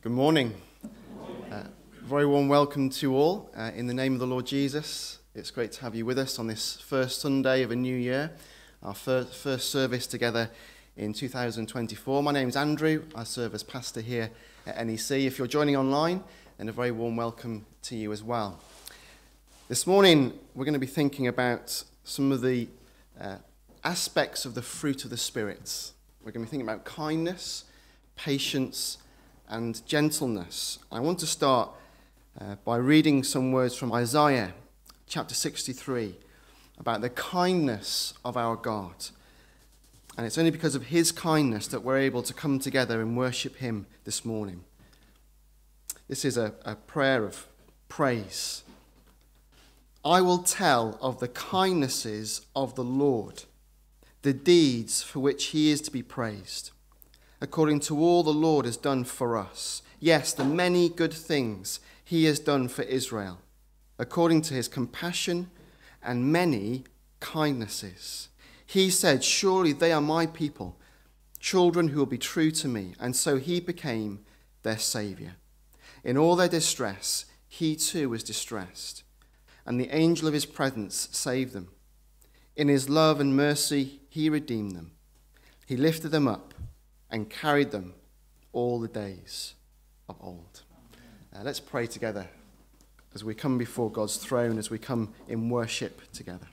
Good morning. Very warm welcome to all in the name of the Lord Jesus. It's great to have you with us on this first Sunday of a new year, our first service together in 2024. My name's Andrew. I serve as pastor here at NEC. If you're joining online, then a very warm welcome to you as well. This morning, we're going to be thinking about some of the aspects of the fruit of the Spirit. We're going to be thinking about kindness, patience, and gentleness. I want to start by reading some words from Isaiah chapter 63 about the kindness of our God. And it's only because of his kindness that we're able to come together and worship him this morning. This is a prayer of praise. I will tell of the kindnesses of the Lord, the deeds for which he is to be praised. According to all the Lord has done for us. Yes, the many good things he has done for Israel, according to his compassion and many kindnesses. He said, surely they are my people, children who will be true to me. And so he became their saviour. In all their distress, he too was distressed, and the angel of his presence saved them. In his love and mercy, he redeemed them. He lifted them up and carried them all the days of old. Let's pray together as we come before God's throne, as we come in worship together.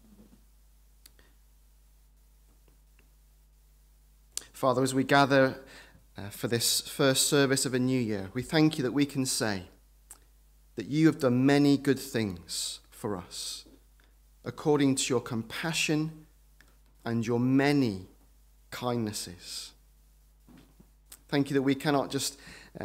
Father, as we gather for this first service of a new year, we thank you that we can say that you have done many good things for us, according to your compassion and your many kindnesses. Thank you that we cannot just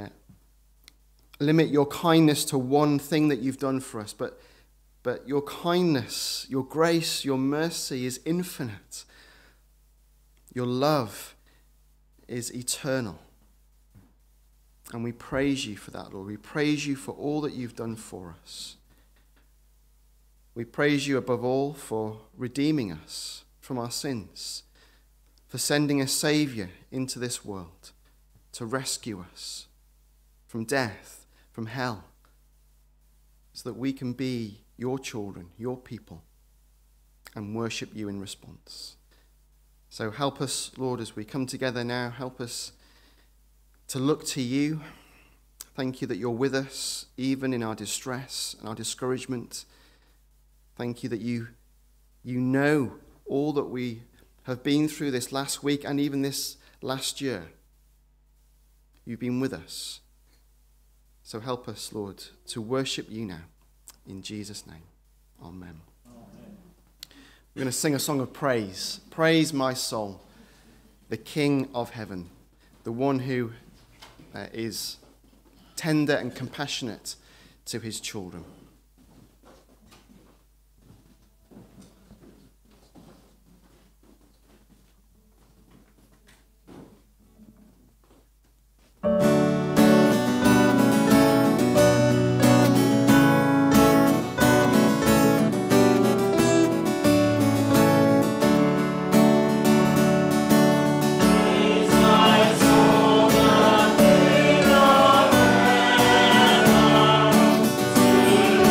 limit your kindness to one thing that you've done for us, but your kindness, your grace, your mercy is infinite. Your love is eternal. And we praise you for that, Lord. We praise you for all that you've done for us. We praise you above all for redeeming us from our sins, for sending a Saviour into this world to rescue us from death, from hell, so that we can be your children, your people, and worship you in response. So help us, Lord, as we come together now. Help us to look to you. Thank you that you're with us, even in our distress and our discouragement. Thank you that you know all that we have been through this last week and even this last year. You've been with us. So help us, Lord, to worship you now. In Jesus' name, amen. We're going to sing a song of praise. Praise my soul, the King of heaven, the one who is tender and compassionate to his children. See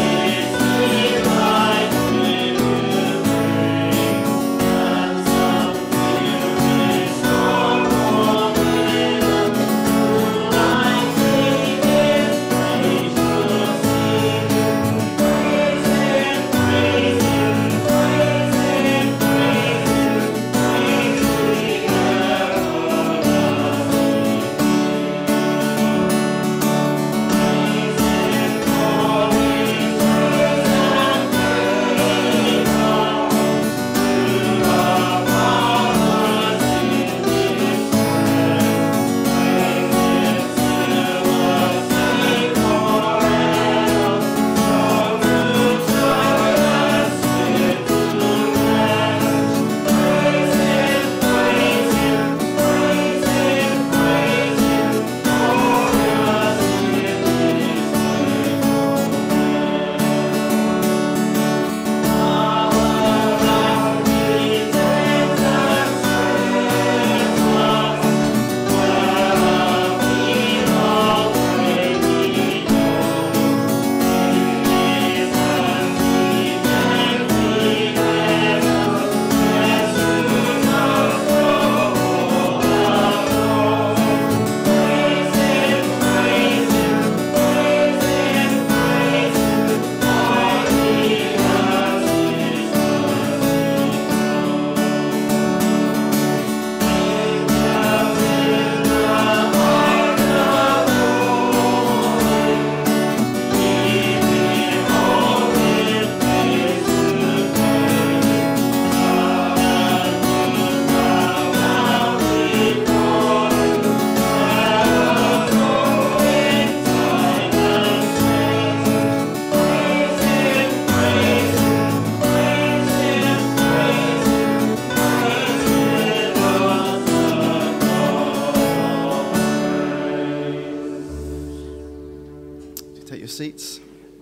seats.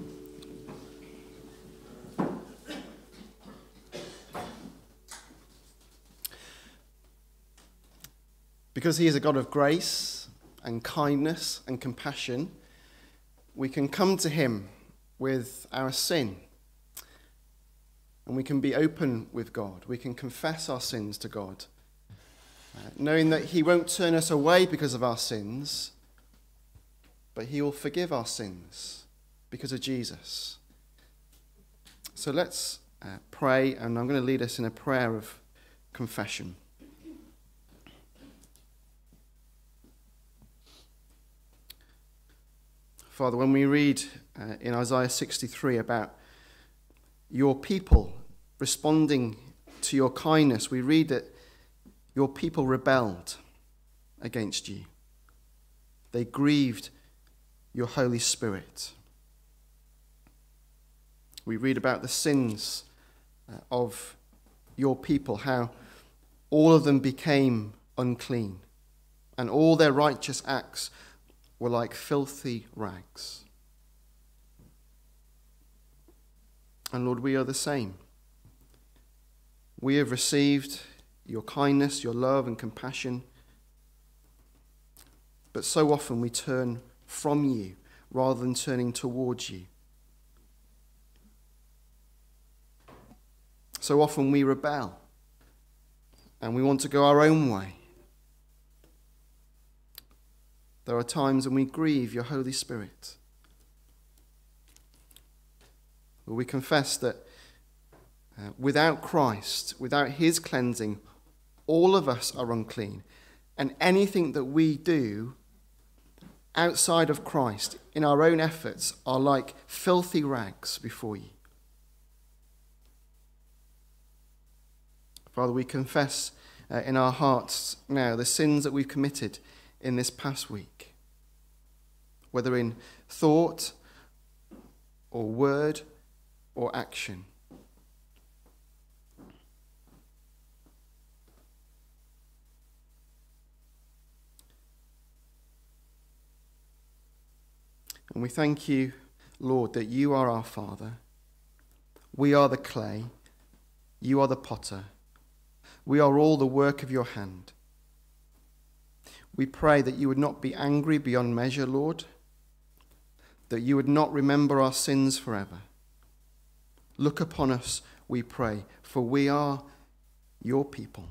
Because he is a God of grace and kindness and compassion, we can come to him with our sin. And we can be open with God. We can confess our sins to God, knowing that he won't turn us away because of our sins, but he will forgive our sins because of Jesus. So let's pray, and I'm going to lead us in a prayer of confession. Father, when we read in Isaiah 63 about your people responding to your kindness, we read that your people rebelled against you. They grieved your Holy Spirit. We read about the sins of your people, how all of them became unclean, and all their righteous acts were like filthy rags. And Lord, we are the same. We have received your kindness, your love and compassion, but so often we turn from you rather than turning towards you. So often we rebel and we want to go our own way. There are times when we grieve your Holy Spirit. We confess that without Christ, without his cleansing, all of us are unclean. And anything that we do outside of Christ, in our own efforts, are like filthy rags before you. Father, we confess in our hearts now the sins that we've committed in this past week, whether in thought or word or action. And we thank you, Lord, that you are our Father. We are the clay. You are the potter. We are all the work of your hand. We pray that you would not be angry beyond measure, Lord, that you would not remember our sins forever. Look upon us, we pray, for we are your people.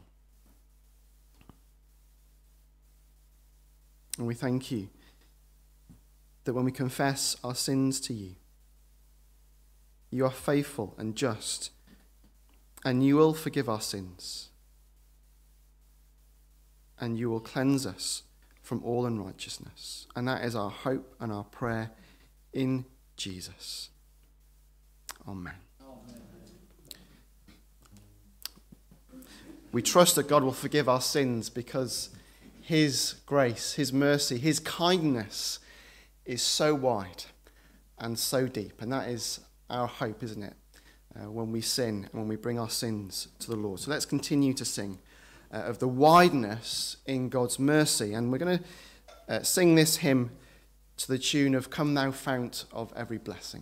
And we thank you that when we confess our sins to you, you are faithful and just, and you will forgive our sins, and you will cleanse us from all unrighteousness. And that is our hope and our prayer in Jesus. Amen. We trust that God will forgive our sins because his grace, his mercy, his kindness is so wide and so deep. And that is our hope, isn't it? When we sin and when we bring our sins to the Lord. So let's continue to sing of the wideness in God's mercy. And we're going to sing this hymn to the tune of Come Thou Fount of Every Blessing.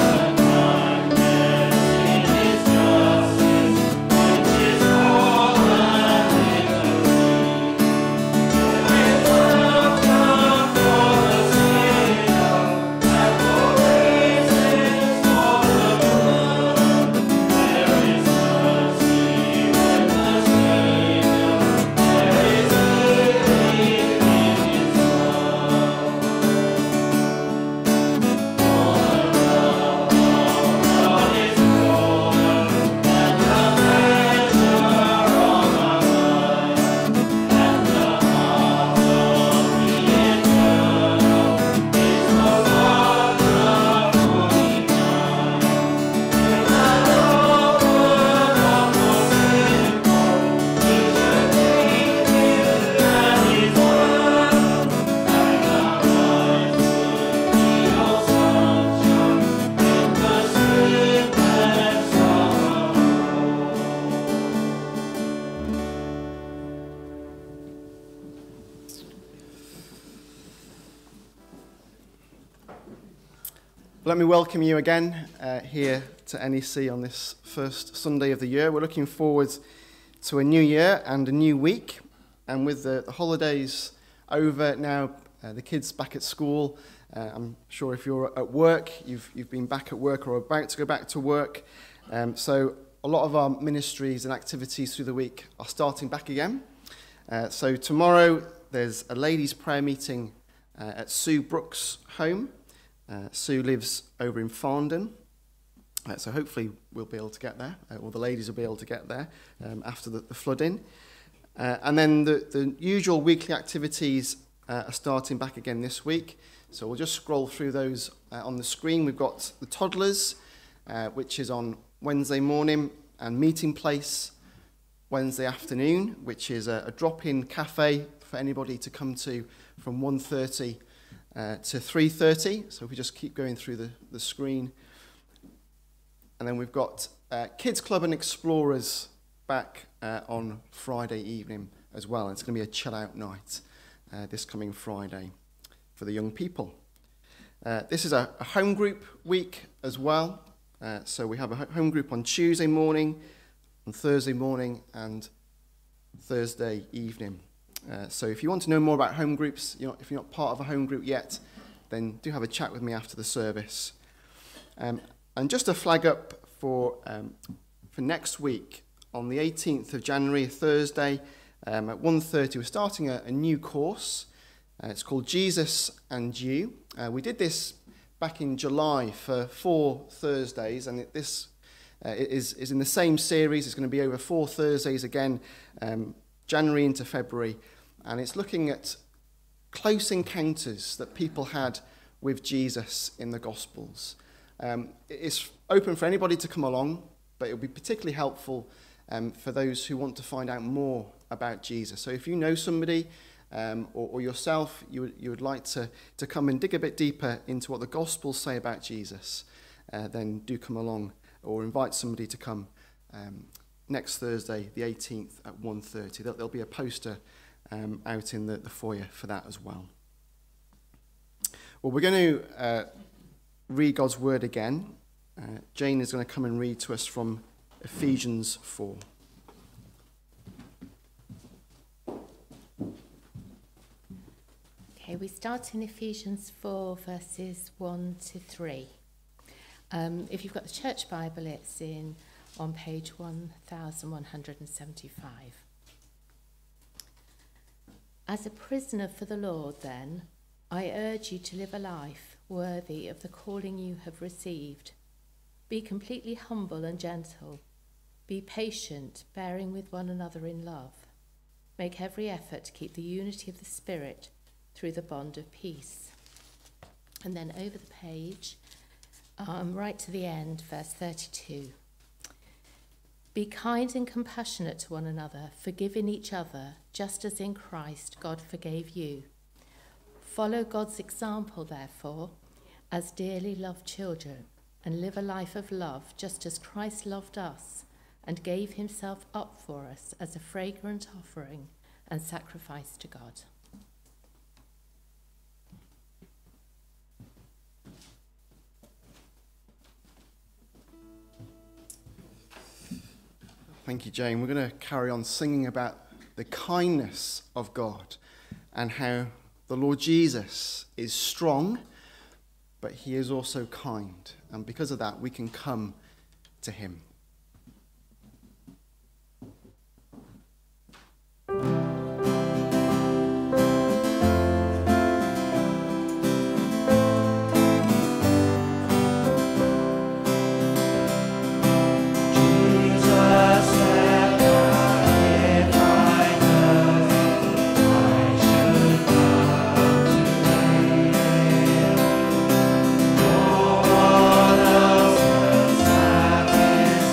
All Let me welcome you again here to NEC on this first Sunday of the year. We're looking forward to a new year and a new week. And with the holidays over now, the kids back at school, I'm sure if you're at work, you've been back at work or about to go back to work. So a lot of our ministries and activities through the week are starting back again. So tomorrow there's a ladies' prayer meeting at Sue Brooks' home. Sue lives over in Farndon, so hopefully we'll be able to get there, or the ladies will be able to get there after the flooding. And then the usual weekly activities are starting back again this week, so we'll just scroll through those on the screen. We've got the toddlers, which is on Wednesday morning, and Meeting Place Wednesday afternoon, which is a drop-in cafe for anybody to come to from 1:30 to 3:30, so if we just keep going through the screen. And then we've got Kids Club and Explorers back on Friday evening as well. It's going to be a chill-out night this coming Friday for the young people. This is a home group week as well, so we have a home group on Tuesday morning, on Thursday morning, and Thursday evening. So if you want to know more about home groups, if you're not part of a home group yet, then do have a chat with me after the service. And just a flag up for next week, on the 18th of January, Thursday, at 1:30, we're starting a new course. It's called Jesus and You. We did this back in July for 4 Thursdays, and this is in the same series. It's going to be over 4 Thursdays again, January into February. And it's looking at close encounters that people had with Jesus in the Gospels. It's open for anybody to come along, but it'll be particularly helpful for those who want to find out more about Jesus. So if you know somebody or yourself, you would like to come and dig a bit deeper into what the Gospels say about Jesus, then do come along, or invite somebody to come next Thursday, the 18th at 1:30. There'll be a poster out in the foyer for that as well. Well, we're going to read God's word again. Jane is going to come and read to us from Ephesians 4. Okay, we start in Ephesians 4, verses 1 to 3. If you've got the Church Bible, it's on page 1175. As a prisoner for the Lord, then, I urge you to live a life worthy of the calling you have received. Be completely humble and gentle. Be patient, bearing with one another in love. Make every effort to keep the unity of the Spirit through the bond of peace. And then over the page, right to the end, verse 32. Be kind and compassionate to one another, forgiving each other, just as in Christ God forgave you. Follow God's example, therefore, as dearly loved children, and live a life of love, just as Christ loved us and gave himself up for us as a fragrant offering and sacrifice to God. Thank you, Jane. We're going to carry on singing about the kindness of God and how the Lord Jesus is strong, but he is also kind. And because of that, we can come to him. Satisfy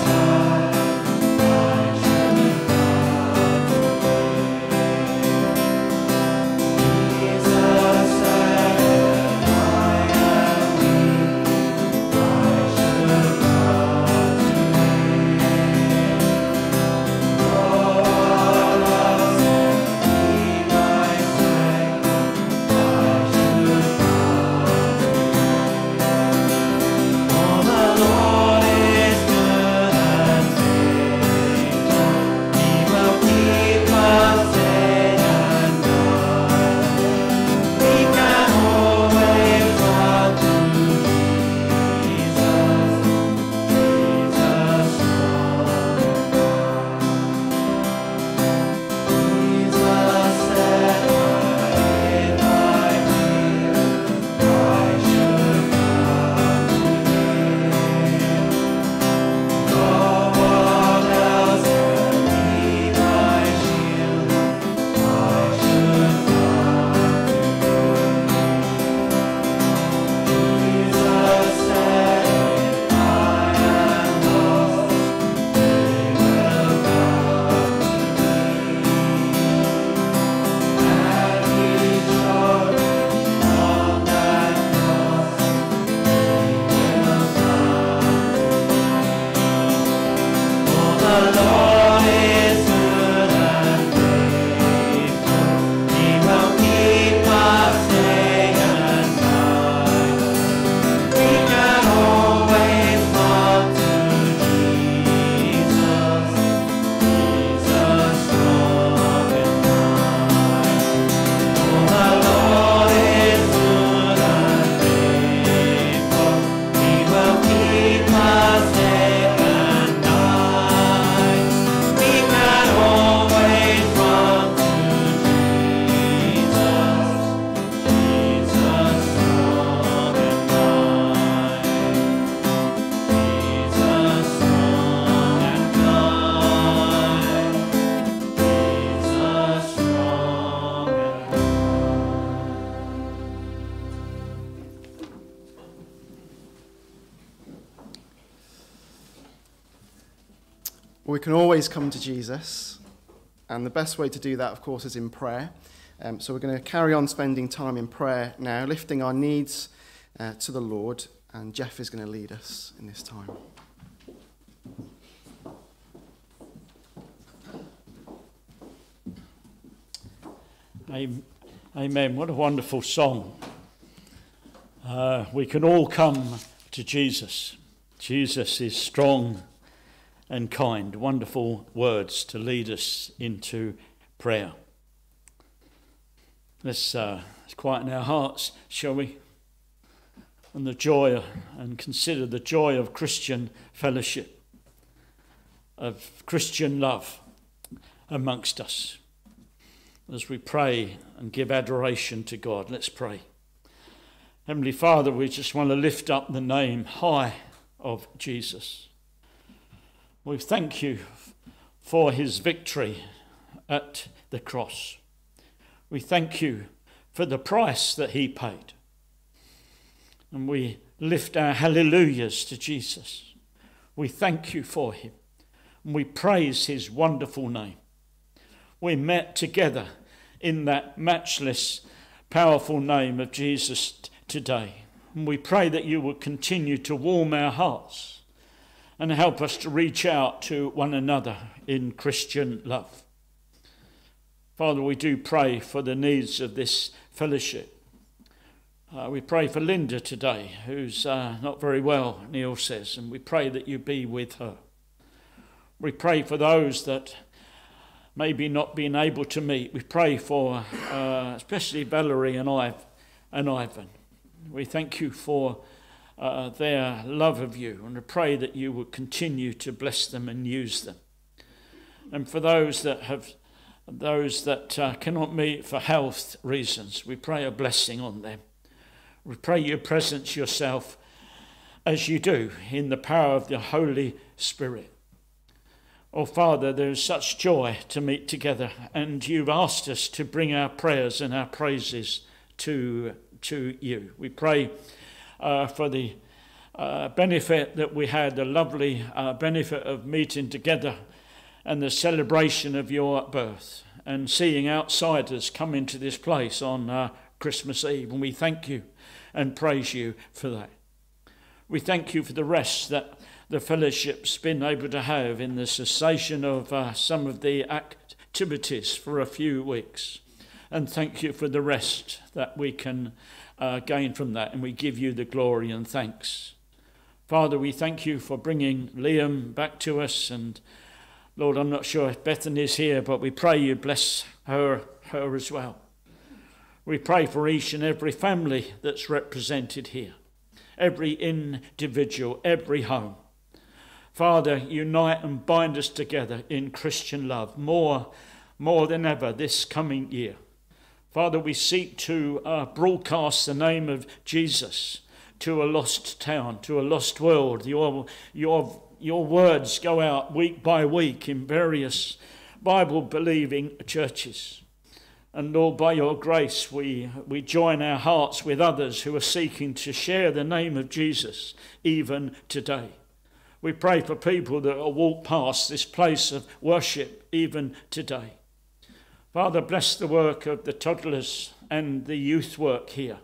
We can always come to Jesus, and the best way to do that, of course, is in prayer. So we're going to carry on spending time in prayer now, lifting our needs to the Lord, and Jeff is going to lead us in this time. Amen. What a wonderful song. We can all come to Jesus. Jesus is strong and kind. Wonderful words to lead us into prayer. Let's quieten our hearts, shall we? And consider the joy of Christian fellowship, of Christian love amongst us. As we pray and give adoration to God, let's pray. Heavenly Father, we just want to lift up the name high of Jesus. We thank you for his victory at the cross. We thank you for the price that he paid. And we lift our hallelujahs to Jesus. We thank you for him. And we praise his wonderful name. We met together in that matchless, powerful name of Jesus today. And we pray that you will continue to warm our hearts and help us to reach out to one another in Christian love. Father, we do pray for the needs of this fellowship. We pray for Linda today, who's not very well, Neil says, and we pray that you be with her. We pray for those that maybe not being able to meet. We pray for especially Valerie and Ivan. We thank you for their love of you, and I pray that you will continue to bless them and use them. And for those that cannot meet for health reasons, we pray a blessing on them. We pray you presence yourself as you do in the power of the Holy Spirit. Oh, Father, there is such joy to meet together, and you've asked us to bring our prayers and our praises to you. We pray for the benefit that we had, the lovely benefit of meeting together and the celebration of your birth and seeing outsiders come into this place on Christmas Eve. And we thank you and praise you for that. We thank you for the rest that the fellowship's been able to have in the cessation of some of the activities for a few weeks. And thank you for the rest that we can gain from that. And we give you the glory and thanks. Father, we thank you for bringing Liam back to us. And Lord, I'm not sure if Bethany's here, but we pray you bless her as well. We pray for each and every family that's represented here, every individual, every home. Father, unite and bind us together in Christian love more than ever this coming year. Father, we seek to broadcast the name of Jesus to a lost town, to a lost world. Your words go out week by week in various Bible-believing churches. And Lord, by your grace, we join our hearts with others who are seeking to share the name of Jesus even today. We pray for people that will walk past this place of worship even today. Father, bless the work of the toddlers and the youth work here.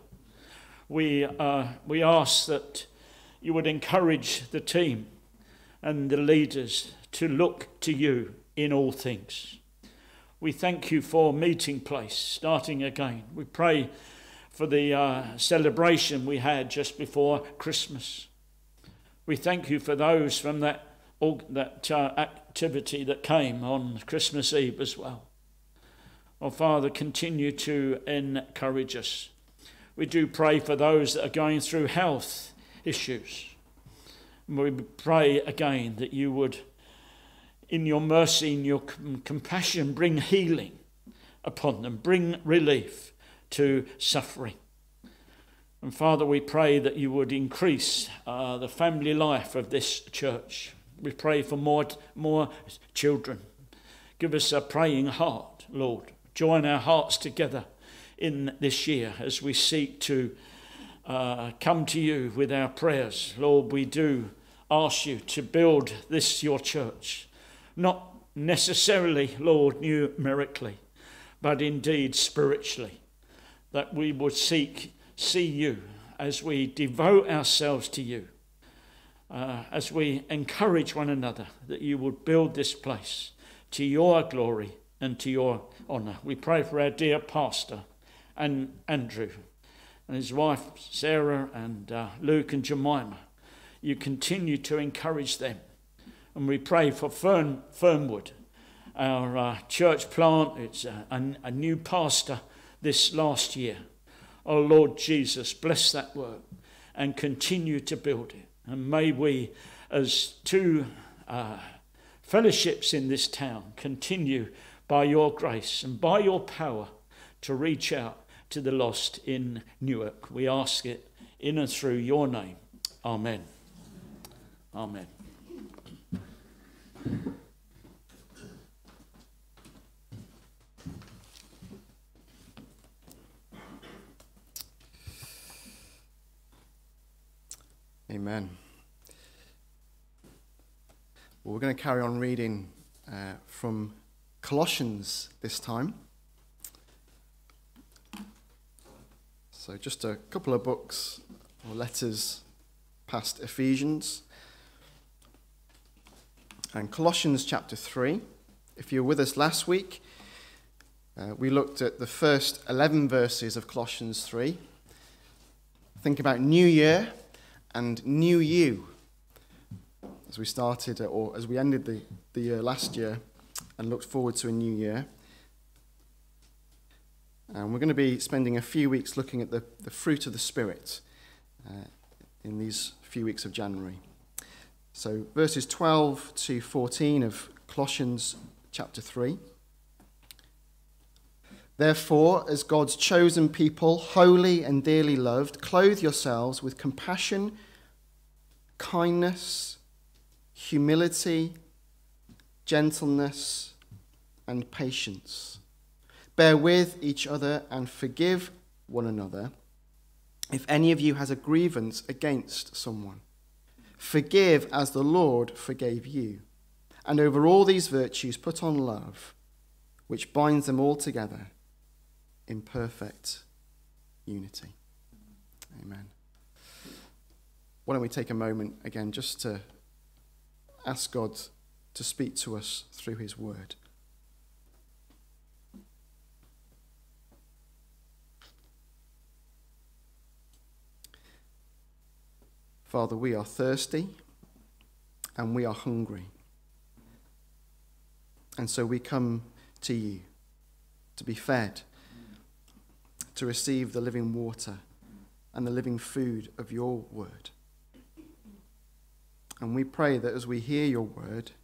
We ask that you would encourage the team and the leaders to look to you in all things. We thank you for Meeting Place starting again. We pray for the celebration we had just before Christmas. We thank you for those from that activity that came on Christmas Eve as well. Oh, Father, continue to encourage us. We do pray for those that are going through health issues. We pray again that you would, in your mercy, in your compassion, bring healing upon them, bring relief to suffering. And Father, we pray that you would increase the family life of this church. We pray for more children. Give us a praying heart, Lord. Join our hearts together in this year as we seek to come to you with our prayers. Lord, we do ask you to build this, your church. not necessarily, Lord, numerically, but indeed spiritually, that we would see you as we devote ourselves to you, as we encourage one another, that you would build this place to your glory and to your honour. We pray for our dear pastor, and Andrew, and his wife Sarah, and Luke and Jemima. You continue to encourage them. And we pray for Fernwood, our church plant. It's a new pastor this last year. Oh Lord Jesus, bless that work and continue to build it. And may we, as two fellowships in this town, continue by your grace and by your power to reach out to the lost in Newark. We ask it in and through your name. Amen. Amen. Amen. Well, we're going to carry on reading from Colossians this time. So just a couple of books or letters past Ephesians. And Colossians chapter 3. If you were with us last week, we looked at the first 11 verses of Colossians 3. Think about New Year and New You as we started or as we ended the year last year and looked forward to a new year. And we're going to be spending a few weeks looking at the fruit of the Spirit in these few weeks of January. So verses 12 to 14 of Colossians chapter 3. Therefore, as God's chosen people, holy and dearly loved, clothe yourselves with compassion, kindness, humility, gentleness, and patience. Bear with each other and forgive one another if any of you has a grievance against someone. Forgive as the Lord forgave you. And over all these virtues put on love, which binds them all together in perfect unity. Amen. Why don't we take a moment again just to ask God to speak to us through his word. Father, we are thirsty and we are hungry. And so we come to you to be fed, to receive the living water and the living food of your word. And we pray that as we hear your word,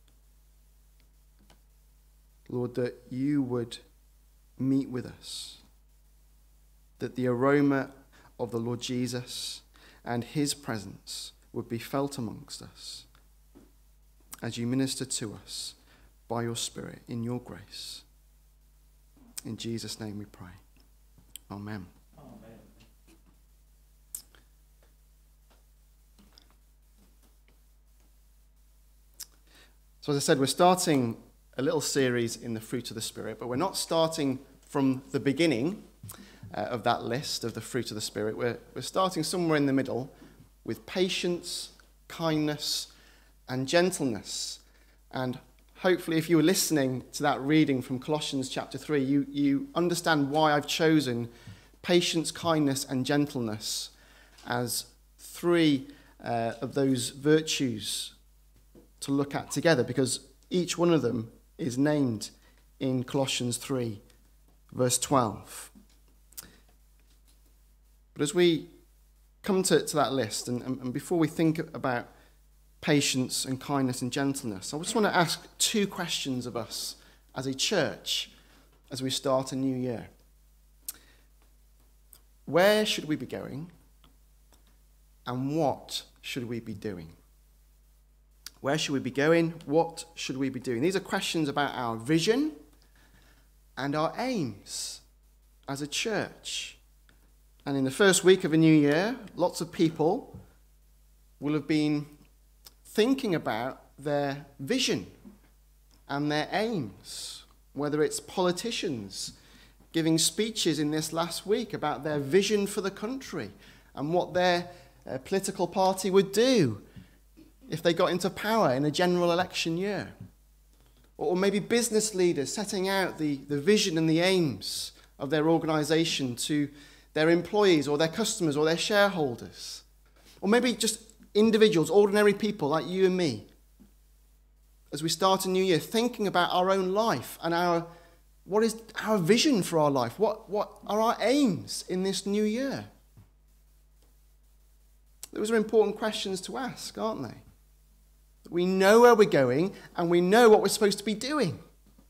Lord, that you would meet with us, that the aroma of the Lord Jesus and his presence would be felt amongst us as you minister to us by your Spirit in your grace. In Jesus' name we pray. Amen. Amen. So as I said, we're starting a little series in the fruit of the Spirit, but we're not starting from the beginning of that list of the fruit of the Spirit. We're starting somewhere in the middle with patience, kindness, and gentleness. And hopefully if you were listening to that reading from Colossians chapter 3, you understand why I've chosen patience, kindness, and gentleness as three of those virtues to look at together, because each one of them is named in Colossians 3, verse 12. But as we come to that list, and before we think about patience and kindness and gentleness, I just want to ask two questions of us as a church as we start a new year. Where should we be going? And what should we be doing? Where should we be going? What should we be doing? These are questions about our vision and our aims as a church. And in the first week of a new year, lots of people will have been thinking about their vision and their aims, whether it's politicians giving speeches in this last week about their vision for the country and what their political party would do if they got into power in a general election year. Or maybe business leaders setting out the vision and the aims of their organisation to their employees or their customers or their shareholders. Or maybe just individuals, ordinary people like you and me, as we start a new year, thinking about our own life and what is our vision for our life? What are our aims in this new year? Those are important questions to ask, aren't they? We know where we're going and we know what we're supposed to be doing.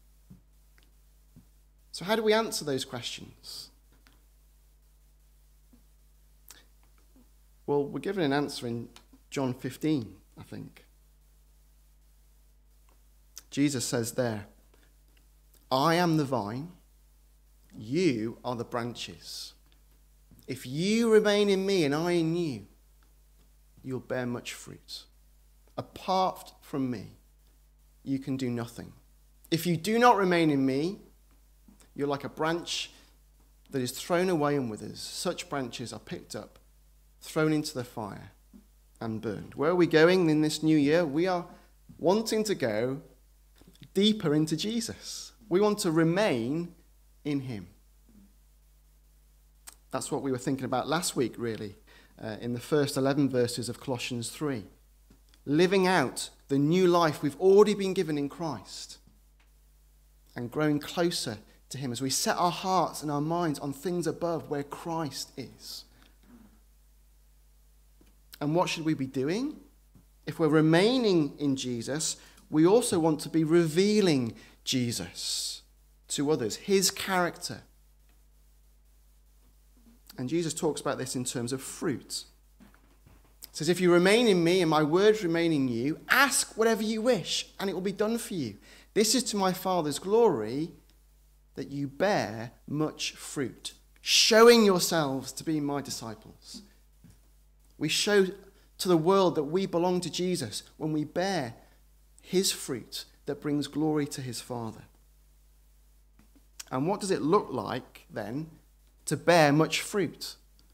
So how do we answer those questions? Well, we're given an answer in John 15, I think. Jesus says there, I am the vine, you are the branches. If you remain in me and I in you, you'll bear much fruit. Apart from me, you can do nothing. If you do not remain in me, you're like a branch that is thrown away and withers. Such branches are picked up, thrown into the fire, and burned. Where are we going in this new year? We are wanting to go deeper into Jesus. We want to remain in him. That's what we were thinking about last week, really, in the first 11 verses of Colossians 3. Living out the new life we've already been given in Christ and growing closer to him as we set our hearts and our minds on things above where Christ is. And what should we be doing? If we're remaining in Jesus, we also want to be revealing Jesus to others, his character. And Jesus talks about this in terms of fruit. It says, if you remain in me and my words remain in you, ask whatever you wish and it will be done for you. This is to my Father's glory that you bear much fruit, showing yourselves to be my disciples. We show to the world that we belong to Jesus when we bear his fruit that brings glory to his Father. And what does it look like then to bear much fruit?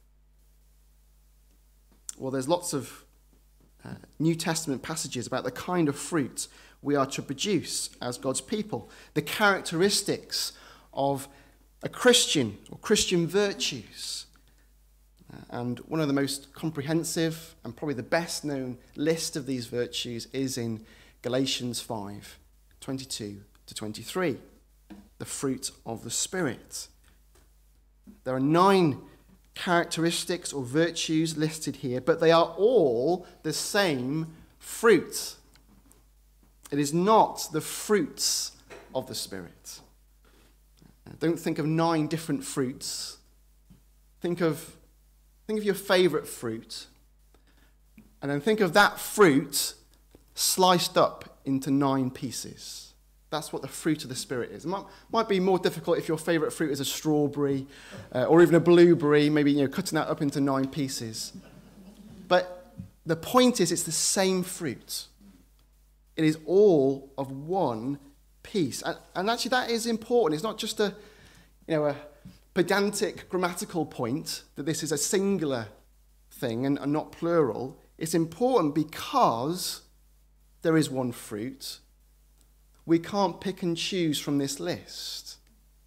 Well, there's lots of New Testament passages about the kind of fruit we are to produce as God's people, the characteristics of a Christian or Christian virtues. And one of the most comprehensive and probably the best known list of these virtues is in Galatians 5, 22 to 23, the fruit of the Spirit. There are 9 characteristics or virtues listed here, but they are all the same fruit. It is not the fruits of the Spirit. Don't think of 9 different fruits. Think of your favourite fruit, and then think of that fruit sliced up into 9 pieces. That's what the fruit of the Spirit is. It might be more difficult if your favourite fruit is a strawberry or even a blueberry, maybe cutting that up into 9 pieces. But the point is, it's the same fruit. It is all of one piece. And actually that is important. It's not just a pedantic grammatical point that this is a singular thing and not plural. It's important because there is one fruit. We can't pick and choose from this list.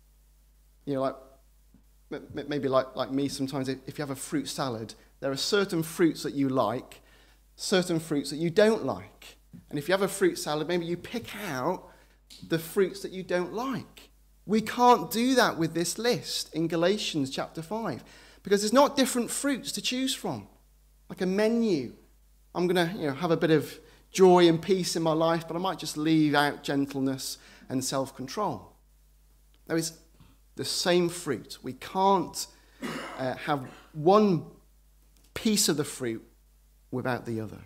Maybe like me sometimes, if you have a fruit salad, there are certain fruits that you like, certain fruits that you don't like. And if you have a fruit salad, maybe you pick out the fruits that you don't like. We can't do that with this list in Galatians chapter 5 because there's not different fruits to choose from, like a menu. I'm going to have a bit of joy and peace in my life, but I might just leave out gentleness and self-control. There is the same fruit. We can't have one piece of the fruit without the other.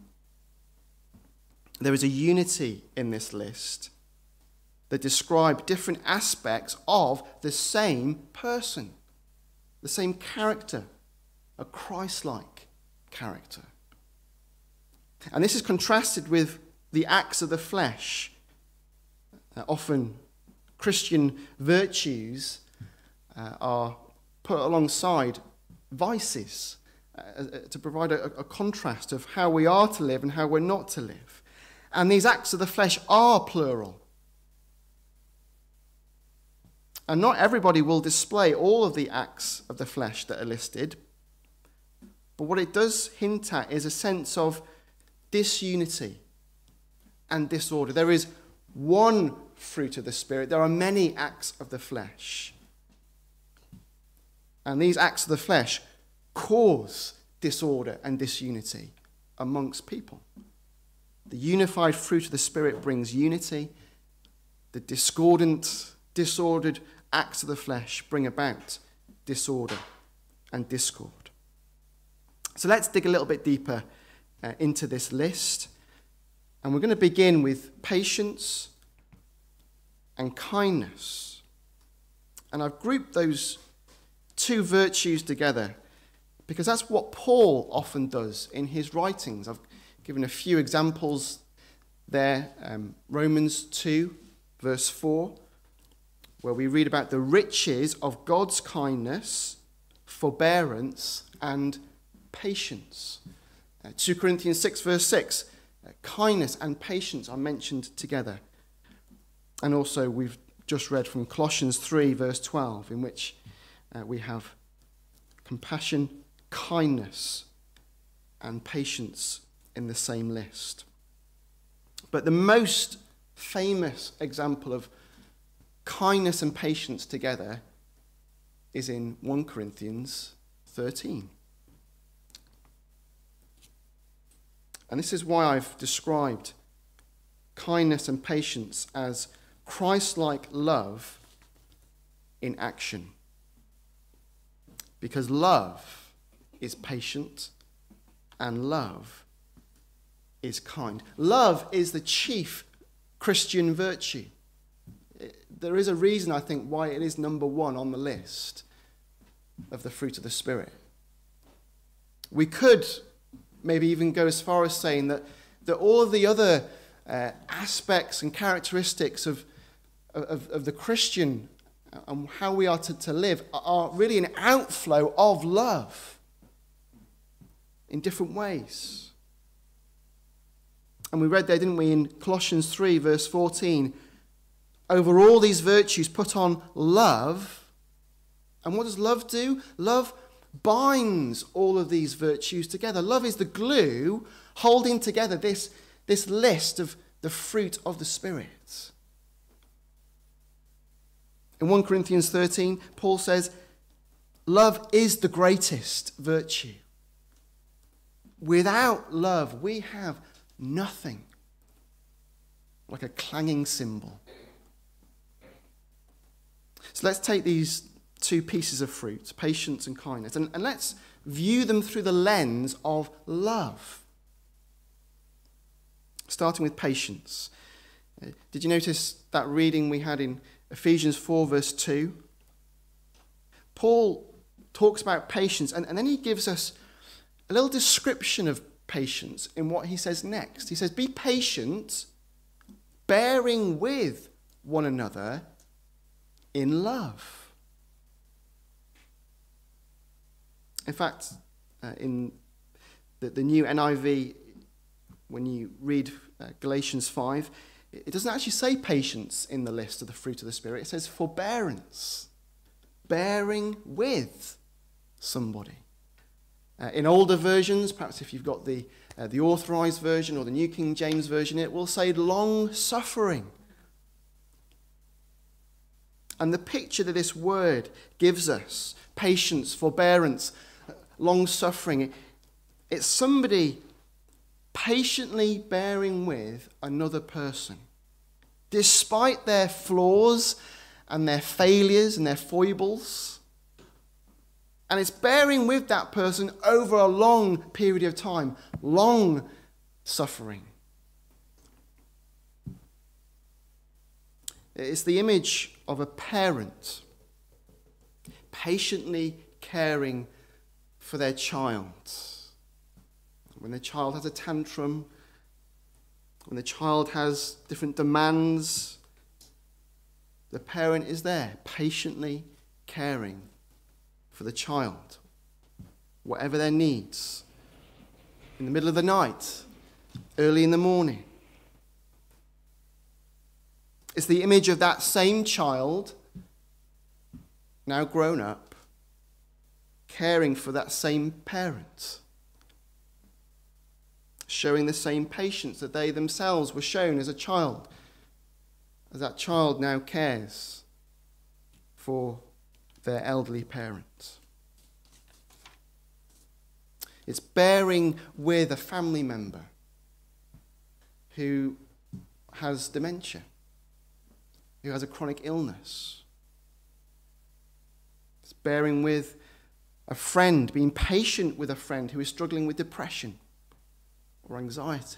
There is a unity in this list that describe different aspects of the same person, the same character, a Christ-like character. And this is contrasted with the acts of the flesh Often Christian virtues are put alongside vices to provide a contrast of how we are to live and how we're not to live. And these acts of the flesh are plural. And not everybody will display all of the acts of the flesh that are listed. But what it does hint at is a sense of disunity and disorder. There is one fruit of the Spirit. There are many acts of the flesh. And these acts of the flesh cause disorder and disunity amongst people. The unified fruit of the Spirit brings unity. The disordered acts of the flesh bring about disorder and discord. So let's dig a little bit deeper into this list. And we're going to begin with patience and kindness. And I've grouped those two virtues together because that's what Paul often does in his writings. I've given a few examples there. Romans 2, verse 4, where we read about the riches of God's kindness, forbearance, and patience. 2 Corinthians 6, verse 6, kindness and patience are mentioned together. And also we've just read from Colossians 3, verse 12, in which we have compassion, kindness, and patience in the same list. But the most famous example of kindness and patience together is in 1 Corinthians 13. And this is why I've described kindness and patience as Christ-like love in action. Because love is patient and love is kind. Love is the chief Christian virtue. There is a reason, I think, why it is number one on the list of the fruit of the Spirit. We could maybe even go as far as saying that all of the other aspects and characteristics of the Christian and how we are to live are really an outflow of love in different ways. And we read there, didn't we, in Colossians 3, verse 14, over all these virtues put on love. And what does love do? Love binds all of these virtues together. Love is the glue holding together this list of the fruit of the Spirit. In 1 Corinthians 13, Paul says, love is the greatest virtue. Without love, we have nothing. Like a clanging cymbal. So let's take these two pieces of fruit, patience and kindness, and let's view them through the lens of love. Starting with patience. Did you notice that reading we had in Ephesians 4, verse 2? Paul talks about patience, and then he gives us a little description of patience in what he says next. He says, be patient, bearing with one another in love. In fact, in the new NIV, when you read Galatians 5, it doesn't actually say patience in the list of the fruit of the Spirit. It says forbearance, bearing with somebody. In older versions, perhaps if you've got the Authorized Version or the New King James Version, it will say long-suffering. And the picture that this word gives us, patience, forbearance, long-suffering, it's somebody patiently bearing with another person, despite their flaws and their failures and their foibles. And it's bearing with that person over a long period of time, long suffering. It's the image of a parent patiently caring for their child. When the child has a tantrum, when the child has different demands, The parent is there, patiently caring for the child, whatever their needs, in the middle of the night, early in the morning. It's the image of that same child, now grown up, caring for that same parent, showing the same patience that they themselves were shown as a child, as that child now cares for their elderly parent. It's bearing with a family member who has dementia, who has a chronic illness. It's bearing with a friend, being patient with a friend who is struggling with depression or anxiety.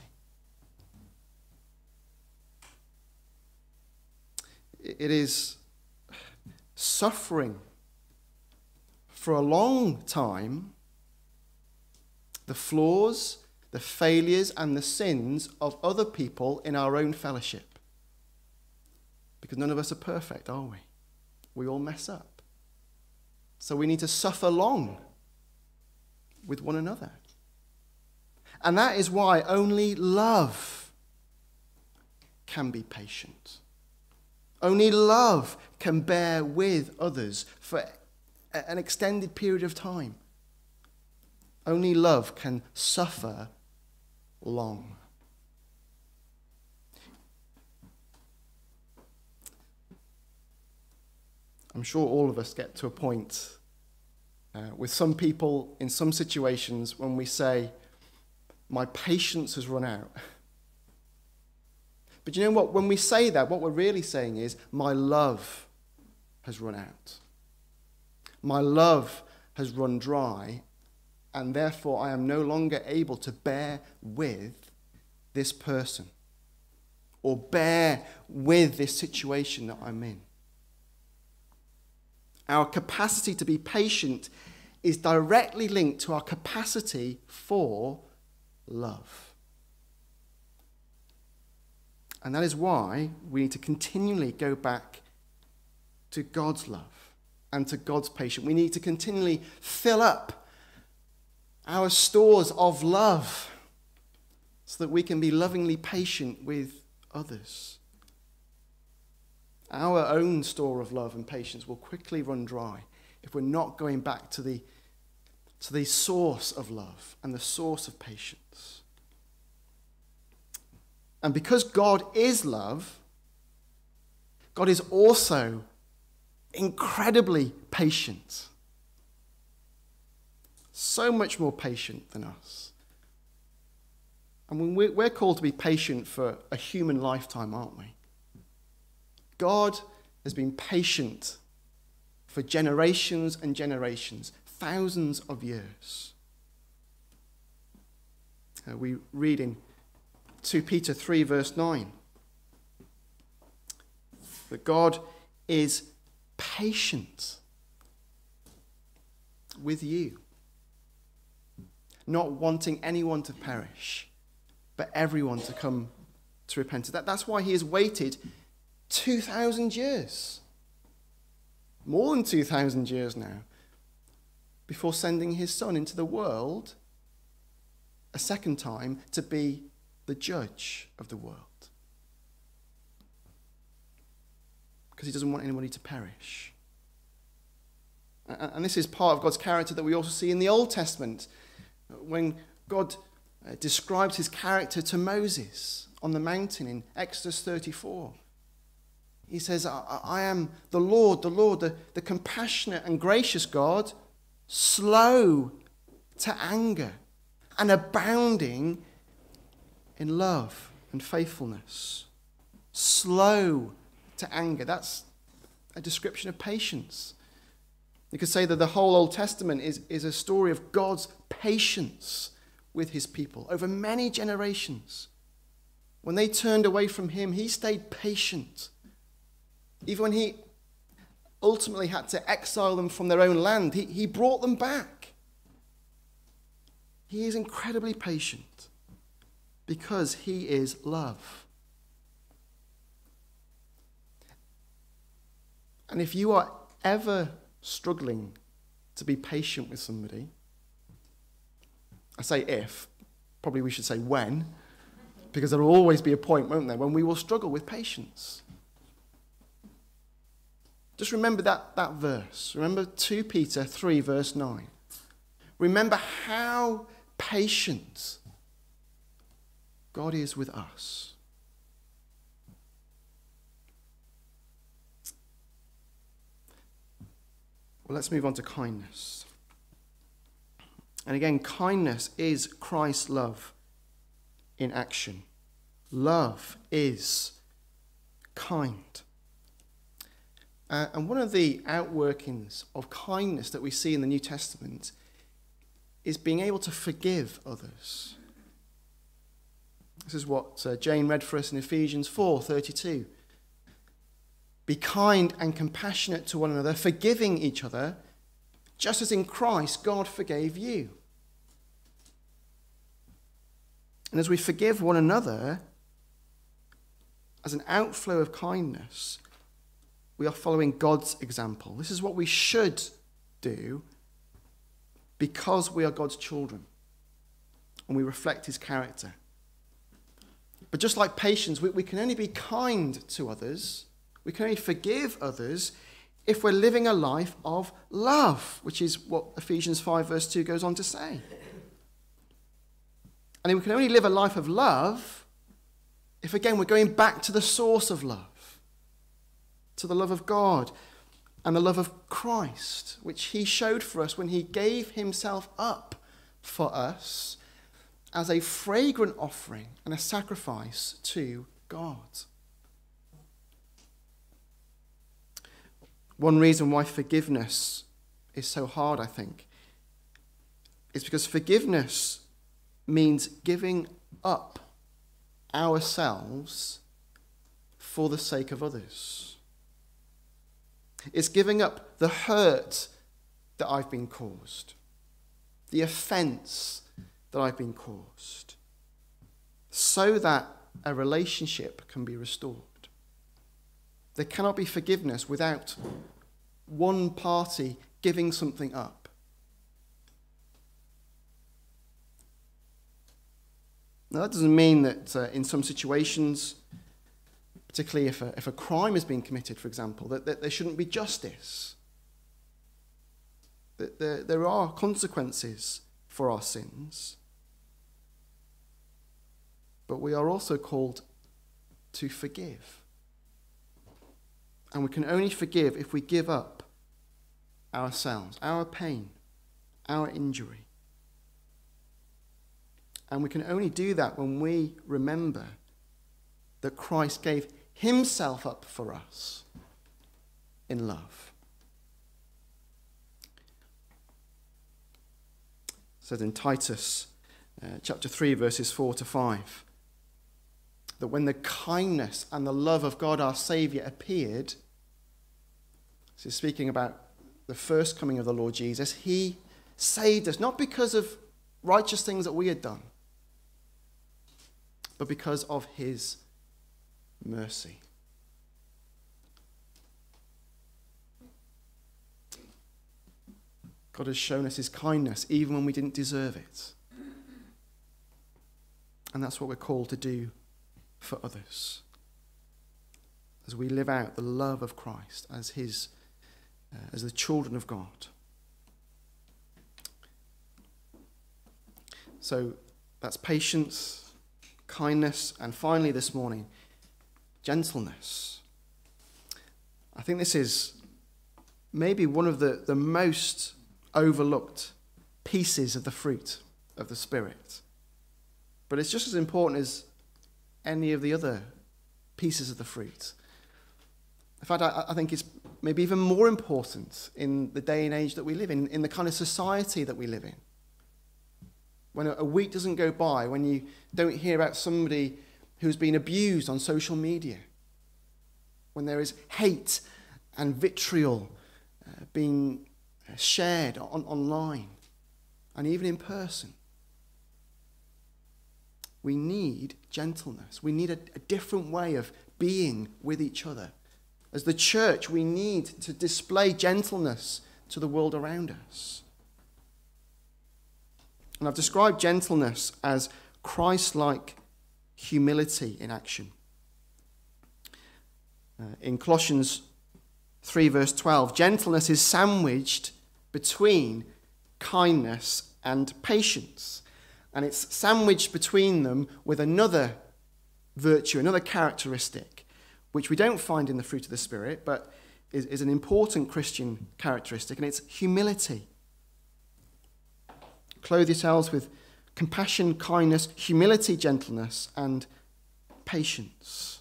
It is suffering for a long time the flaws, the failures, and the sins of other people in our own fellowship. Because none of us are perfect, are we? We all mess up. So we need to suffer long with one another. And that is why only love can be patient. Only love can bear with others for an extended period of time. Only love can suffer long. I'm sure all of us get to a point with some people in some situations when we say, my patience has run out. But you know what? When we say that, what we're really saying is, my love has run out. My love has run dry, and therefore I am no longer able to bear with this person or bear with this situation that I'm in. Our capacity to be patient is directly linked to our capacity for love. And that is why we need to continually go back to God's love and to God's patience. We need to continually fill up our stores of love so that we can be lovingly patient with others. Our own store of love and patience will quickly run dry if we're not going back to the source of love and the source of patience. And because God is love, God is also incredibly patient. So much more patient than us. And we're called to be patient for a human lifetime, aren't we? God has been patient for generations and generations, thousands of years. We read in 2 Peter 3 verse 9 that God is patient with you, not wanting anyone to perish, but everyone to come to repentance. That's why he has waited 2,000 years, more than 2,000 years now, before sending his son into the world a second time to be the judge of the world. Because he doesn't want anybody to perish. And this is part of God's character that we also see in the Old Testament, when God describes his character to Moses on the mountain in Exodus 34. He says, I am the Lord, the compassionate and gracious God, slow to anger and abounding in love and faithfulness. Slow to anger. That's a description of patience. You could say that the whole Old Testament is a story of God's patience with his people over many generations. When they turned away from him, he stayed patient. Even when he ultimately had to exile them from their own land, he brought them back. He is incredibly patient because he is love. And if you are ever struggling to be patient with somebody, I say if, probably we should say when, because there will always be a point, won't there, when we will struggle with patience. Just remember that verse. Remember 2 Peter 3 verse 9. Remember how patient God is with us. Well, let's move on to kindness. And again, kindness is Christ's love in action. Love is kind. And one of the outworkings of kindness that we see in the New Testament is being able to forgive others. This is what Jane read for us in Ephesians 4:32. Be kind and compassionate to one another, forgiving each other, just as in Christ God forgave you. And as we forgive one another, as an outflow of kindness, we are following God's example. This is what we should do because we are God's children and we reflect his character. But just like patience, we can only be kind to others, we can only forgive others if we're living a life of love, which is what Ephesians 5 verse 2 goes on to say. And we can only live a life of love if, again, we're going back to the source of love, to the love of God and the love of Christ, which he showed for us when he gave himself up for us as a fragrant offering and a sacrifice to God. One reason why forgiveness is so hard, I think, is because forgiveness means giving up ourselves for the sake of others. It's giving up the hurt that I've been caused, the offense that I've been caused, so that a relationship can be restored. There cannot be forgiveness without one party giving something up. Now, that doesn't mean that in some situations, particularly if a crime has been committed, for example, that there shouldn't be justice. That there are consequences for our sins. But we are also called to forgive. And we can only forgive if we give up ourselves, our pain, our injury. And we can only do that when we remember that Christ gave himself up for us in love. It says in Titus chapter 3 verses 4 to 5 that when the kindness and the love of God our Saviour appeared, this is speaking about the first coming of the Lord Jesus, he saved us not because of righteous things that we had done, but because of his mercy. God has shown us his kindness even when we didn't deserve it. And that's what we're called to do for others, as we live out the love of Christ as as the children of God. So that's patience, kindness, and finally this morning, gentleness. I think this is maybe one of the most overlooked pieces of the fruit of the Spirit. But it's just as important as any of the other pieces of the fruit. In fact, I think it's maybe even more important in the day and age that we live in the kind of society that we live in. When a week doesn't go by, when you don't hear about somebody who's been abused on social media, when there is hate and vitriol being shared online and even in person. We need gentleness. We need a different way of being with each other As the church, we need to display gentleness to the world around us. And I've described gentleness as Christ-like humility in action. In Colossians 3 verse 12, gentleness is sandwiched between kindness and patience. And it's sandwiched between them with another virtue, another characteristic, which we don't find in the fruit of the Spirit, but is an important Christian characteristic, and it's humility. Clothe yourselves with compassion, kindness, humility, gentleness, and patience.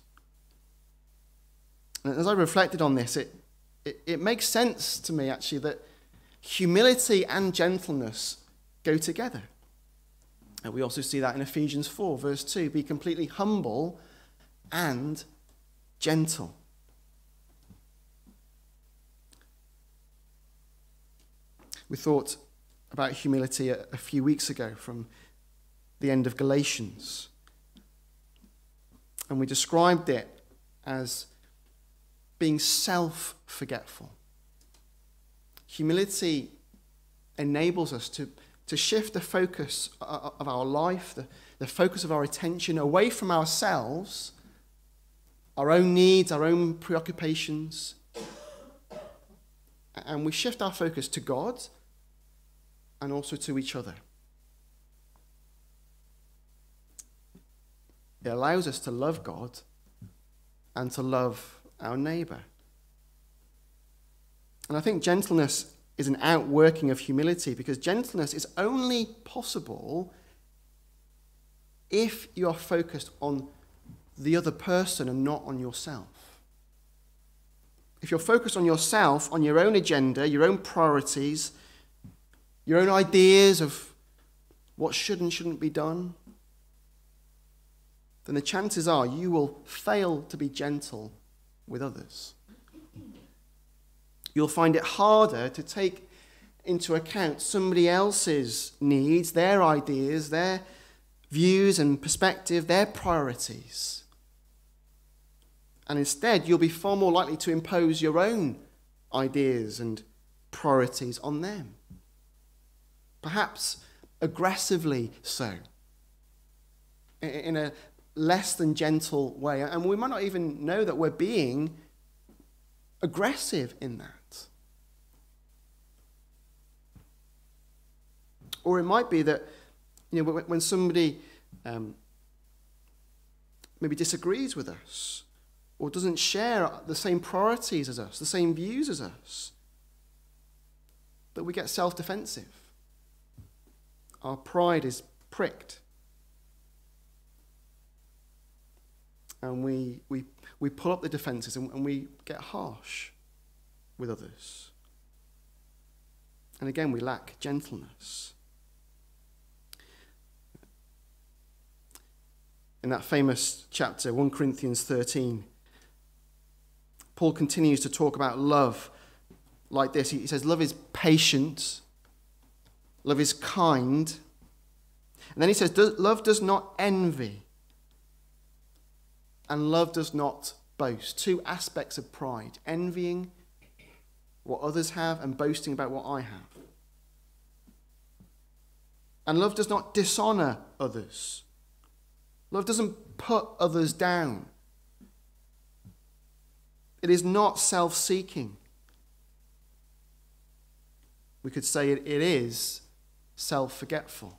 And as I reflected on this, it makes sense to me, actually, that humility and gentleness go together. And we also see that in Ephesians 4, verse 2. Be completely humble and gentle. We thought about humility a few weeks ago from the end of Galatians. And we described it as being self-forgetful. Humility enables us to shift the focus of our life, the focus of our attention away from ourselves, our own needs, our own preoccupations, and we shift our focus to God and also to each other. It allows us to love God and to love our neighbour. And I think gentleness is an outworking of humility, because gentleness is only possible if you are focused on the other person and not on yourself. If you're focused on yourself, on your own agenda, your own priorities, your own ideas of what should and shouldn't be done, then the chances are you will fail to be gentle with others. You'll find it harder to take into account somebody else's needs, their ideas, their views and perspective, their priorities. And instead, you'll be far more likely to impose your own ideas and priorities on them. Perhaps aggressively so, in a less than gentle way. And we might not even know that we're being aggressive in that. Or it might be that, when somebody maybe disagrees with us or doesn't share the same priorities as us, the same views as us, that we get self-defensive. Our pride is pricked. And we pull up the defences and we get harsh with others. And again, we lack gentleness. In that famous chapter, 1 Corinthians 13, Paul continues to talk about love like this. He says, love is patient, love is kind. And then he says, love does not envy, and love does not boast. Two aspects of pride: envying what others have and boasting about what I have. And love does not dishonor others. Love doesn't put others down. It is not self-seeking. We could say it is self-forgetful.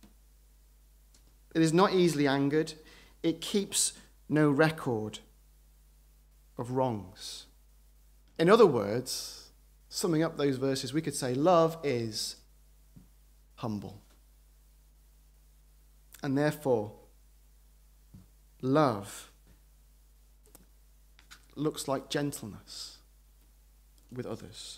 It is not easily angered. It keeps no record of wrongs. In other words, summing up those verses, we could say love is humble. And therefore, love looks like gentleness with others.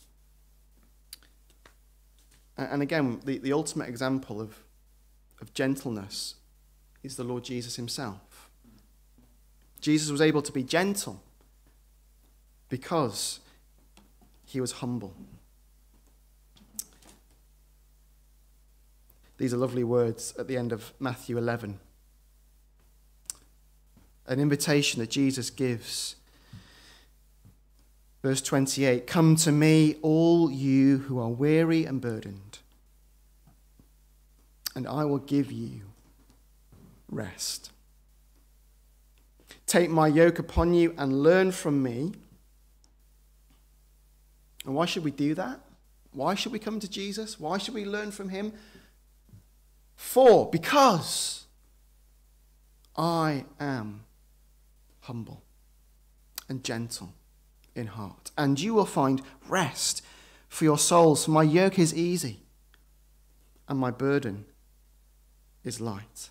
And again, the ultimate example of gentleness is the Lord Jesus himself. Jesus was able to be gentle because he was humble. These are lovely words at the end of Matthew 11. An invitation that Jesus gives Verse 28, come to me, all you who are weary and burdened, and I will give you rest. Take my yoke upon you and learn from me. And why should we do that? Why should we come to Jesus? Why should we learn from him? Because I am humble and gentle in heart, and you will find rest for your souls. For my yoke is easy and my burden is light.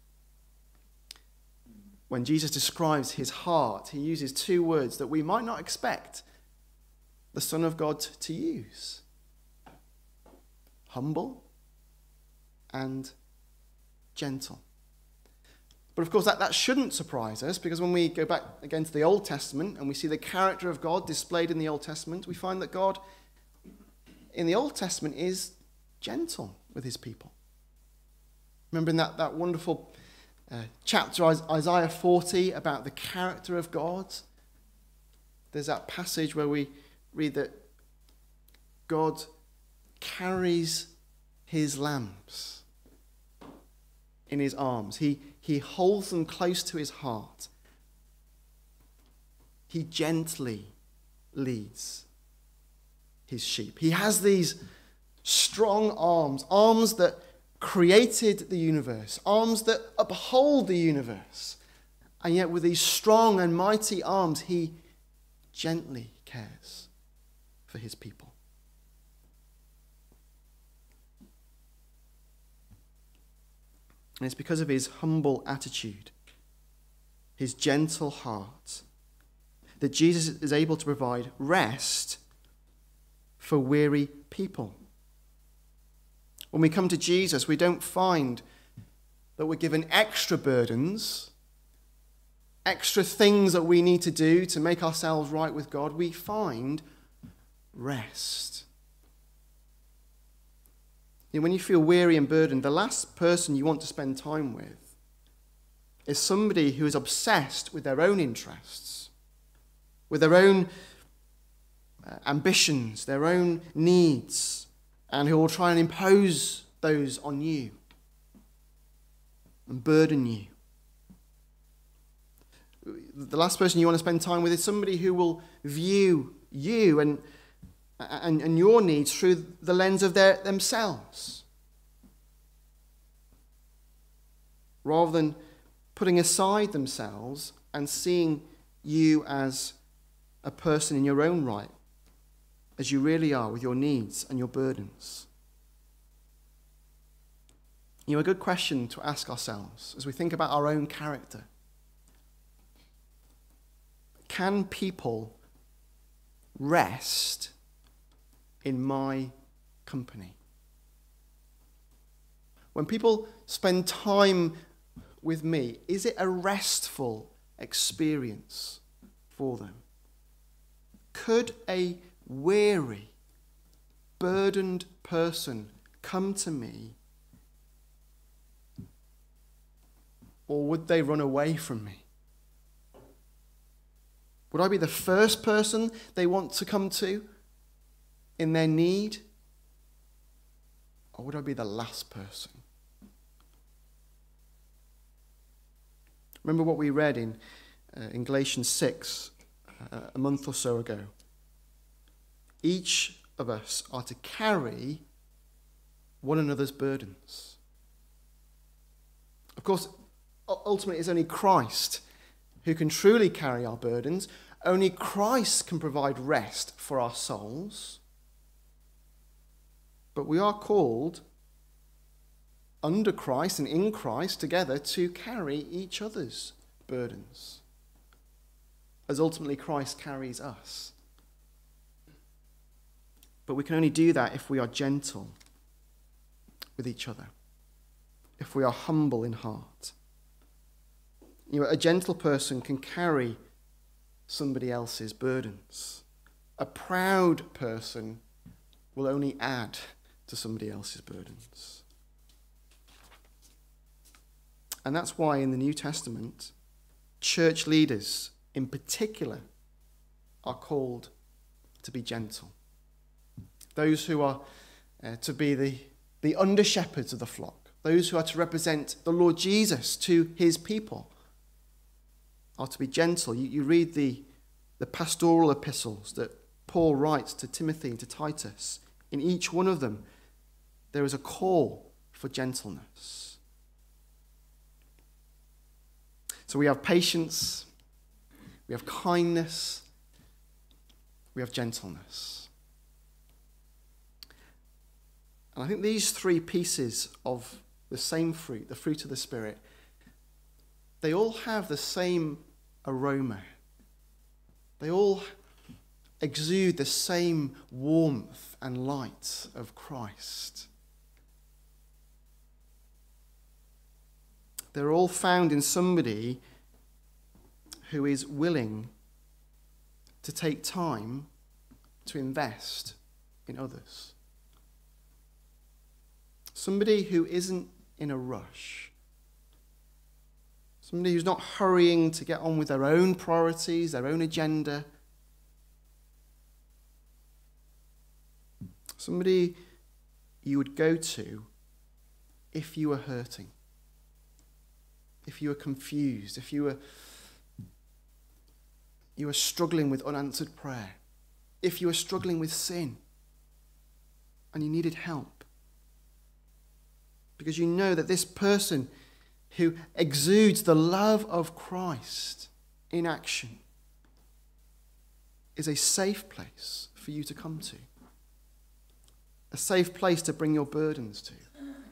When Jesus describes his heart, he uses two words that we might not expect the Son of God to use: humble and gentle. But of course that shouldn't surprise us, because when we go back again to the Old Testament and we see the character of God displayed in the Old Testament, we find that God in the Old Testament is gentle with his people. Remember in that wonderful chapter, Isaiah 40, about the character of God? There's that passage where we read that God carries his lambs in his arms. He holds them close to his heart. He gently leads his sheep. He has these strong arms that created the universe, arms that uphold the universe. And yet with these strong and mighty arms, he gently cares for his people. And it's because of his humble attitude, his gentle heart, that Jesus is able to provide rest for weary people. When we come to Jesus, we don't find that we're given extra burdens, extra things that we need to do to make ourselves right with God. We find rest. When you feel weary and burdened, the last person you want to spend time with is somebody who is obsessed with their own interests, with their own ambitions, their own needs, and who will try and impose those on you and burden you. The last person you want to spend time with is somebody who will view you and your needs through the lens of themselves, rather than putting aside themselves and seeing you as a person in your own right, as you really are, with your needs and your burdens. A good question to ask ourselves as we think about our own character: can people rest in my company? When people spend time with me, is it a restful experience for them? Could a weary, burdened person come to me, or would they run away from me? Would I be the first person they want to come to in their need? Or would I be the last person? Remember what we read in Galatians 6 a month or so ago. Each of us are to carry one another's burdens. Of course, ultimately it's only Christ who can truly carry our burdens. Only Christ can provide rest for our souls. But we are called under Christ and in Christ together to carry each other's burdens, as ultimately Christ carries us. But we can only do that if we are gentle with each other, if we are humble in heart. A gentle person can carry somebody else's burdens. A proud person will only add to somebody else's burdens. And that's why in the New Testament, church leaders in particular are called to be gentle. Those who are to be the under-shepherds of the flock, those who are to represent the Lord Jesus to his people, are to be gentle. You read the pastoral epistles that Paul writes to Timothy and to Titus. In each one of them, there is a call for gentleness. So we have patience, we have kindness, we have gentleness. And I think these three pieces of the same fruit, the fruit of the Spirit, they all have the same aroma. They all exude the same warmth and light of Christ. They're all found in somebody who is willing to take time to invest in others. Somebody who isn't in a rush. Somebody who's not hurrying to get on with their own priorities, their own agenda. Somebody you would go to if you were hurting, if you were confused, if you were struggling with unanswered prayer, if you were struggling with sin and you needed help. Because you know that this person who exudes the love of Christ in action is a safe place for you to come to. A safe place to bring your burdens to.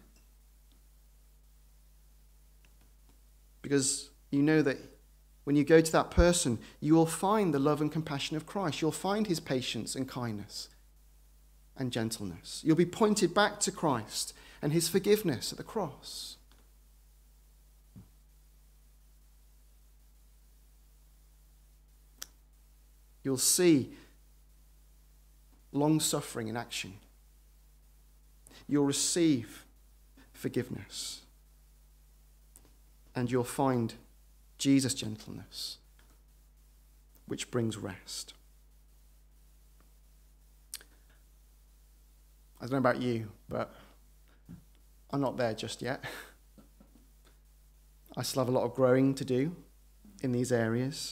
Because you know that when you go to that person, you will find the love and compassion of Christ. You'll find his patience and kindness and gentleness. You'll be pointed back to Christ and his forgiveness at the cross. You'll see long-suffering in action. You'll receive forgiveness. And you'll find Jesus' gentleness, which brings rest. I don't know about you, but I'm not there just yet. I still have a lot of growing to do in these areas.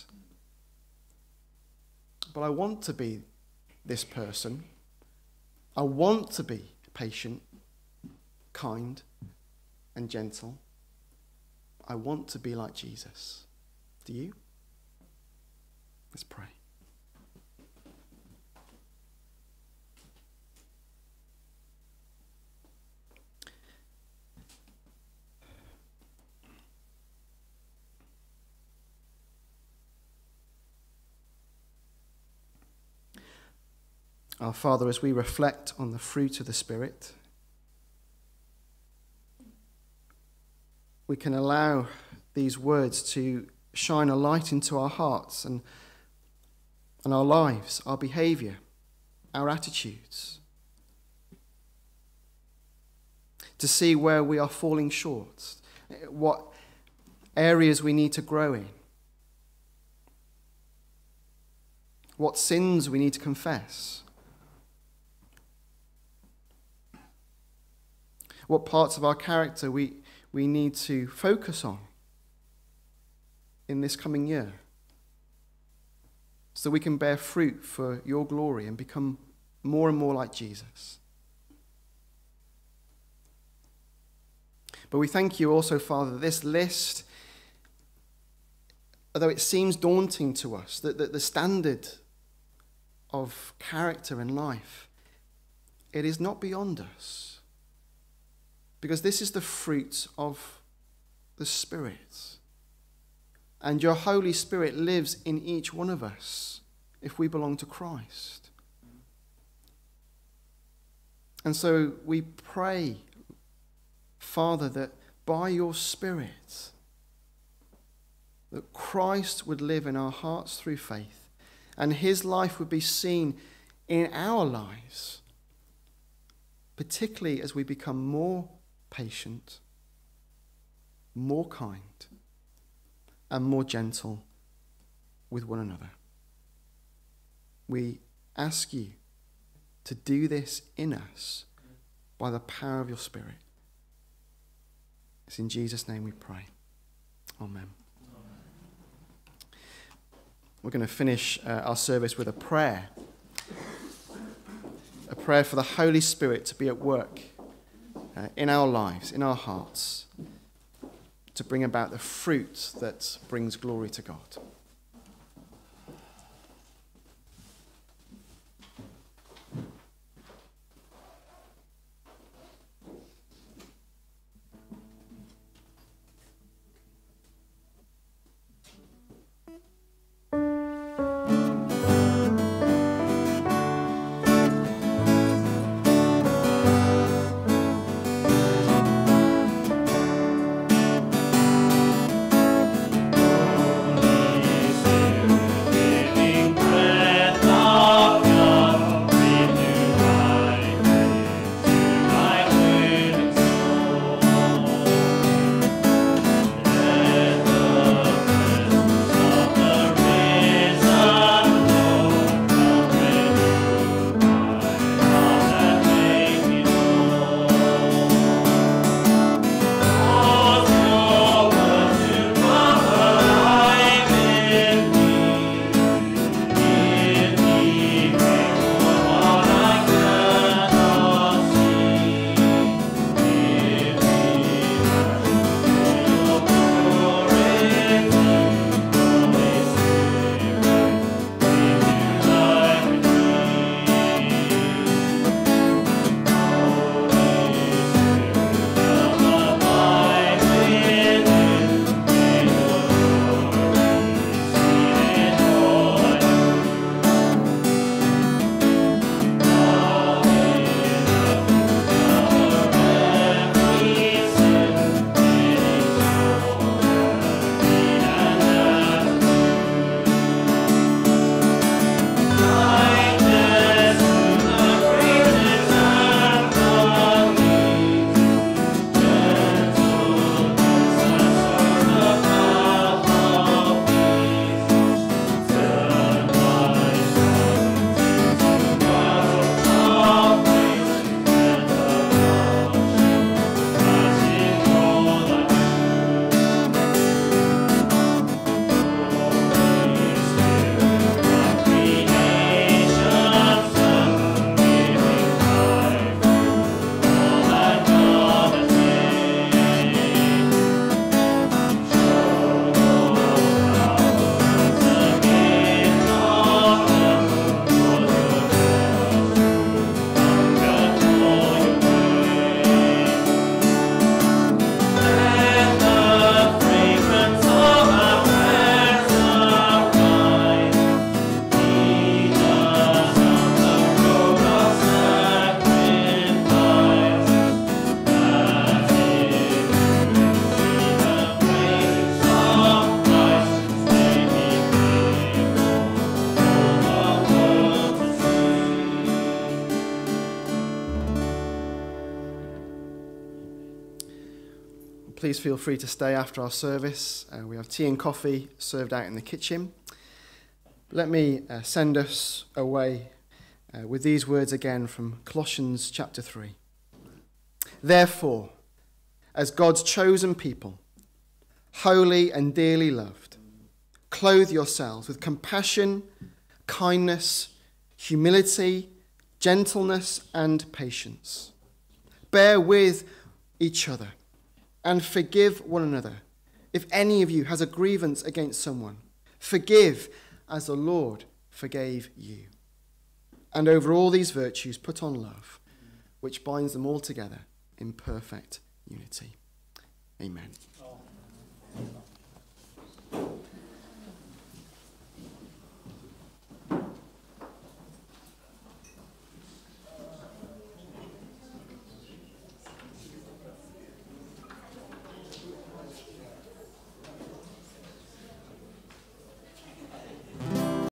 But I want to be this person. I want to be patient, kind, and gentle. I want to be like Jesus. Do you? Let's pray. Our Father, as we reflect on the fruit of the Spirit, we can allow these words to shine a light into our hearts and our lives, our behaviour, our attitudes, to see where we are falling short, what areas we need to grow in, what sins we need to confess, what parts of our character we need to focus on in this coming year so we can bear fruit for your glory and become more and more like Jesus. But we thank you also, Father, that this list, although it seems daunting to us, that the standard of character and life, it is not beyond us. Because this is the fruit of the Spirit. And your Holy Spirit lives in each one of us if we belong to Christ. And so we pray, Father, that by your Spirit, that Christ would live in our hearts through faith, and his life would be seen in our lives, particularly as we become more patient, more kind, and more gentle with one another. We ask you to do this in us by the power of your Spirit. It's in Jesus' name we pray. Amen. We're going to finish our service with a prayer. A prayer for the Holy Spirit to be at work in our lives, in our hearts, to bring about the fruit that brings glory to God. Please feel free to stay after our service. We have tea and coffee served out in the kitchen. Let me send us away with these words again from Colossians chapter 3. Therefore, as God's chosen people, holy and dearly loved, clothe yourselves with compassion, kindness, humility, gentleness, and patience. Bear with each other and forgive one another. If any of you has a grievance against someone, forgive as the Lord forgave you. And over all these virtues, put on love, which binds them all together in perfect unity. Amen.